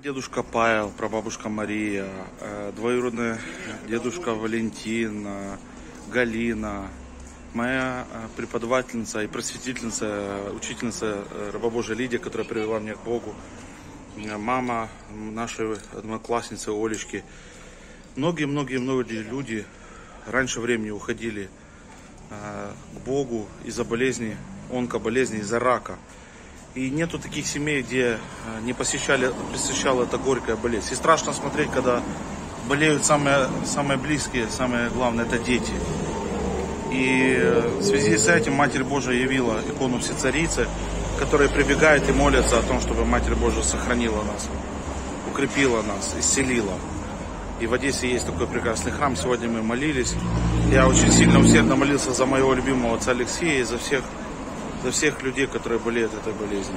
Дедушка Павел, прабабушка Мария, двоюродный дедушка Валентин, Галина, моя преподавательница и просветительница, учительница раба Божия Лидия, которая привела меня к Богу, мама нашей одноклассницы Олечки. Многие люди раньше времени уходили к Богу из-за болезни, онкоболезни, из-за рака. И нету таких семей, где не посещала эта горькая болезнь. И страшно смотреть, когда болеют самые близкие, самое главное, это дети. И в связи с этим Матерь Божия явила икону Всецарицы, которая прибегает и молится о том, чтобы Матерь Божия сохранила нас, укрепила нас, исцелила. И в Одессе есть такой прекрасный храм. Сегодня мы молились. Я очень сильно усердно молился за моего любимого отца Алексея и за всех людей, которые болеют этой болезнью.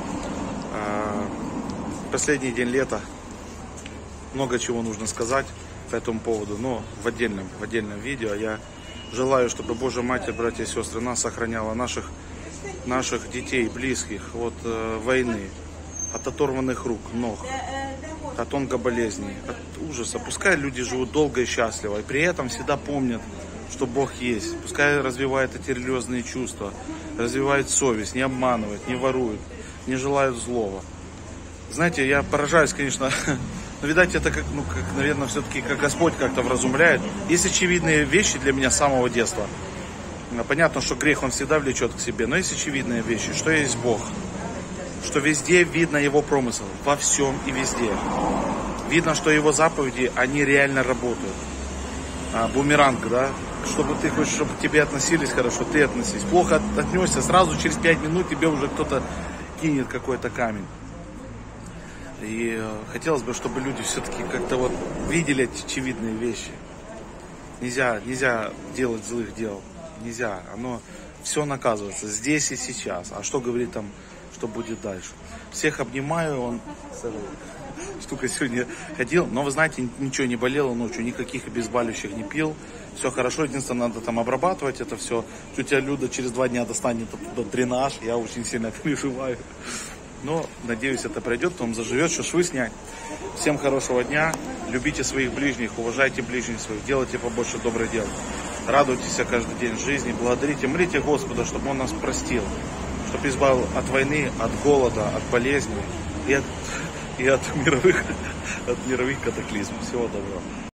Последний день лета. Много чего нужно сказать по этому поводу, но в отдельном видео. Я желаю, чтобы Божья Матерь, братья и сестры, нас сохраняла, наших детей, близких от войны, от оторванных рук, ног, от онкоболезней, от ужаса. Пускай люди живут долго и счастливо, и при этом всегда помнят, что Бог есть. Пускай развивает эти религиозные чувства, развивает совесть, не обманывает, не ворует, не желает злого. Знаете, я поражаюсь, конечно, но, видать, это наверное, все-таки как Господь как-то вразумляет. Есть очевидные вещи для меня с самого детства. Понятно, что грех, он всегда влечет к себе, но есть очевидные вещи, что есть Бог, что везде видно Его промысел, во всем и везде. Видно, что Его заповеди, они реально работают. Бумеранг, да? Чтобы ты хочешь, чтобы к тебе относились хорошо, ты относись. Плохо отнесся, сразу через 5 минут тебе уже кто-то кинет какой-то камень. И хотелось бы, чтобы люди все-таки как-то вот видели эти очевидные вещи. Нельзя делать злых дел. Нельзя. Оно все наказывается здесь и сейчас. А что говорит там, что будет дальше? Всех обнимаю. Штука сегодня ходил, но вы знаете, ничего не болело ночью, никаких обезболивающих не пил. Все хорошо, единственное, надо там обрабатывать это все. Тетя Люда через 2 дня достанет оттуда дренаж, я очень сильно переживаю. Но, надеюсь, это пройдет, потом заживет, что швы снять. Всем хорошего дня, любите своих ближних, уважайте ближних своих, делайте побольше добрых дел. Радуйтесь каждый день жизни, благодарите, молите Господа, чтобы Он нас простил, чтобы избавил от войны, от голода, от болезней и от мировых катаклизмов. Всего доброго.